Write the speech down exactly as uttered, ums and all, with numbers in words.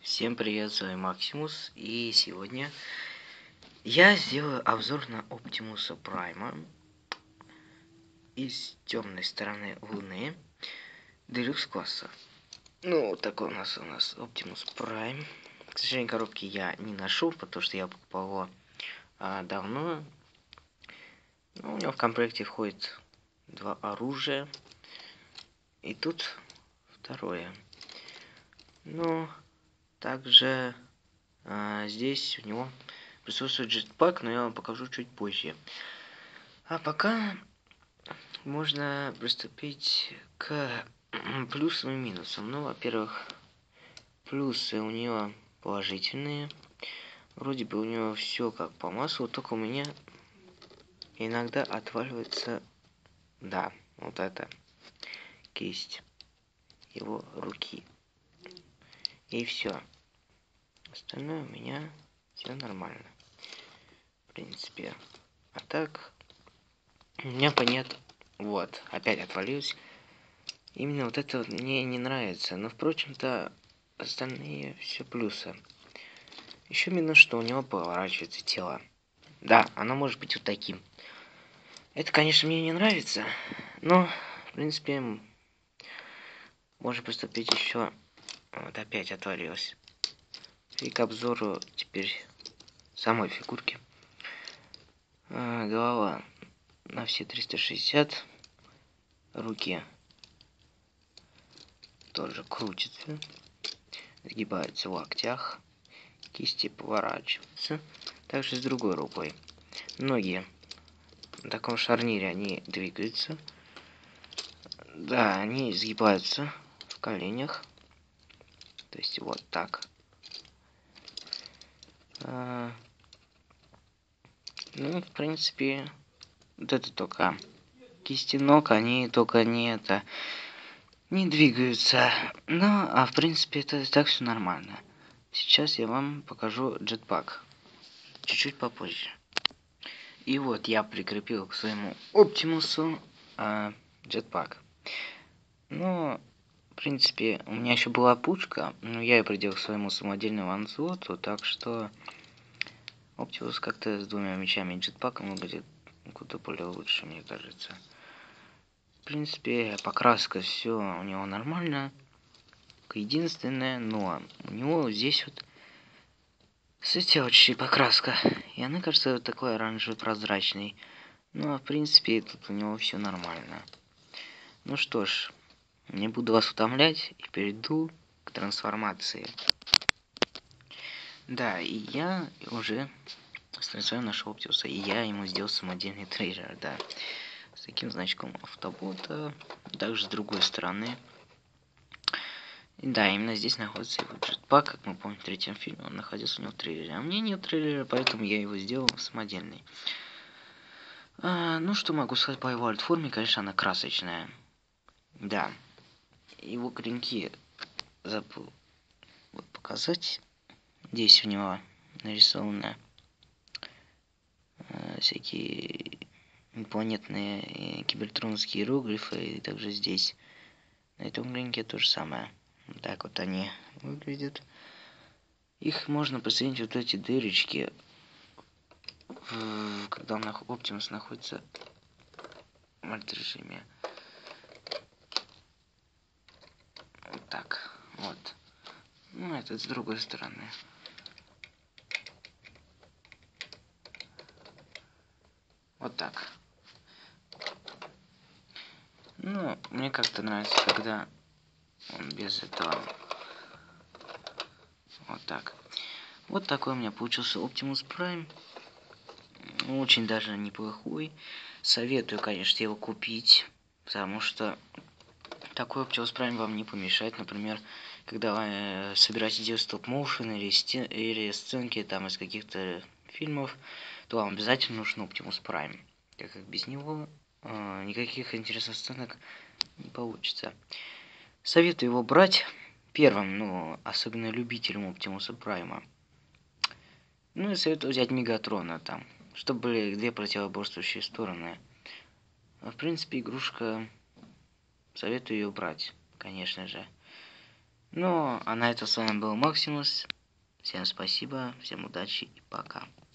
Всем привет, с вами Максимус, и сегодня я сделаю обзор на Оптимуса Прайма из темной стороны Луны Делюкс класса. Ну, такой у нас у нас Оптимус Прайм. К сожалению, коробки я не нашел, потому что я покупал его а, давно. Ну, у него в комплекте входит два оружия. И тут второе. Ну, также а, здесь у него присутствует джетпак, но я вам покажу чуть позже. А пока можно приступить к плюсам и минусам. Ну, во-первых, плюсы у нее положительные. Вроде бы у него все как по маслу, только у меня иногда отваливается, да, вот эта кисть его руки. И все. Остальное у меня все нормально. В принципе. А так, у меня понятно. Вот, опять отвалилось. Именно вот это вот мне не нравится. Но, впрочем-то, остальные все плюсы. Еще минус, что у него поворачивается тело. Да, оно может быть вот таким. Это, конечно, мне не нравится. Но, в принципе, можно приступить еще. Вот опять отвалилось. И к обзору теперь самой фигурки. А, голова на все триста шестьдесят. Руки тоже крутятся. Сгибаются в локтях. Кисти поворачиваются. Также с другой рукой. Ноги на таком шарнире они двигаются. Да, они сгибаются в коленях. То есть вот так. А, ну, в принципе, вот это только кисти ног, они только не это не двигаются. Ну, а в принципе, это так все нормально. Сейчас я вам покажу джетпак. Чуть-чуть попозже. И вот я прикрепил к своему Оптимусу а, джетпак. Ну, в принципе, у меня еще была пушка, но я ее приделал к своему самодельному ванзлоту, так что Оптимус как-то с двумя мечами и джетпаком выглядит куда более лучше, мне кажется. В принципе, покраска все у него нормально. Единственное, но у него здесь вот слетела чуть-чуть покраска. И она, кажется, вот такой оранжевый прозрачный. Ну, а в принципе, тут у него все нормально. Ну что ж, не буду вас утомлять и перейду к трансформации. Да, и я уже с трансформацией нашел Оптимуса, и я ему сделал самодельный трейлер, да. С таким значком автобота. Также с другой стороны. И да, именно здесь находится его джетпак, как мы помним в третьем фильме, он находился у него в трейлере. А у меня нет трейлера, поэтому я его сделал самодельный. А, ну, что могу сказать по его альтформе, конечно, она красочная. Да. Его клинки забыл вот показать. Здесь у него нарисованы э, всякие инопланетные э, кибертронские иероглифы. И также здесь на этом клинке то же самое. Вот так вот они выглядят. Их можно посоединить вот эти дырочки, в, когда Оптимус находится в альт-режиме. Вот так. Вот. Ну, это с другой стороны. Вот так. Ну, мне как-то нравится, когда он без этого. Вот так. Вот такой у меня получился Optimus Prime. Очень даже неплохой. Советую, конечно, его купить. Потому что такой Optimus Prime вам не помешает. Например, когда вы э, собираетесь делать стоп-моушен или, или сценки там из каких-то фильмов, то вам обязательно нужен Optimus Prime. Так как без него э, никаких интересных сценок не получится. Советую его брать первым, ну, особенно любителям Оптимуса Прайма. Ну и советую взять Мегатрона там, чтобы были две противоборствующие стороны. А в принципе, игрушка, советую ее брать, конечно же. Ну, а на этом с вами был Максимус. Всем спасибо, всем удачи и пока.